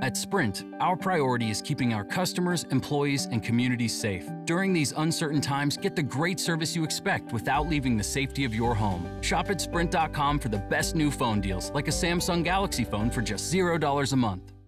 At Sprint, our priority is keeping our customers, employees, and communities safe. During these uncertain times, get the great service you expect without leaving the safety of your home. Shop at Sprint.com for the best new phone deals, like a Samsung Galaxy phone for just $0 a month.